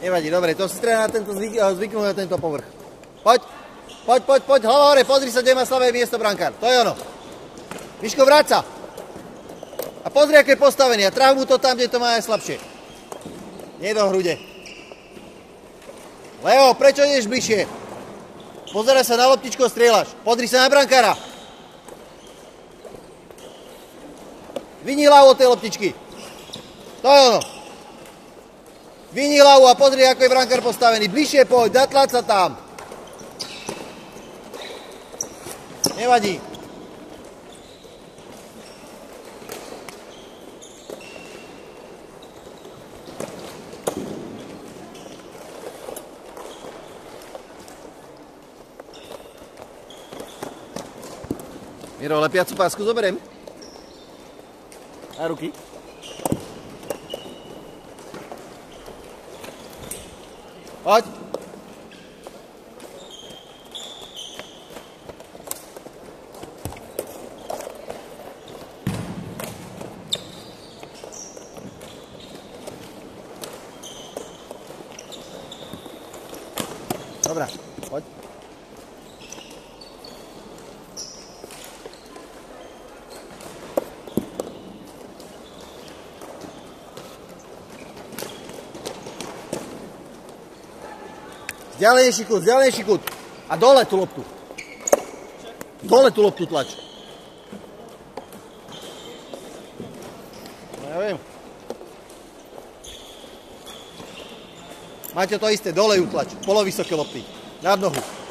Nevadí, dobre, to si treba na tento zvyknúť na tento povrch. Poď, hlava hore, pozri sa, kde má slabé miesto brankár. To je ono. Miško, vráť sa. A pozri, aké je postavený. A traf mu to tam, kde to má najslabšie. Nie do hrude. Leo, prečo ideš bližšie? Pozeraj sa na loptičku, strieľaš. Pozri sa na brankára. Vyni hlavu od tej loptičky. To je ono. Vyni hlavu a pozri, ako je brankár postavený. Bližšie poď, datláť sa tam. Nevadí. Miro, lepiacu pásku zoberiem. Na ruky. Poď. Dobrá, poď. Vzdialenejší kút. A dole tú loptu. Dole tú loptu tlač. No ja viem. Máte to isté, dole ju tlač. Polovysoké lopty. Nad nohu.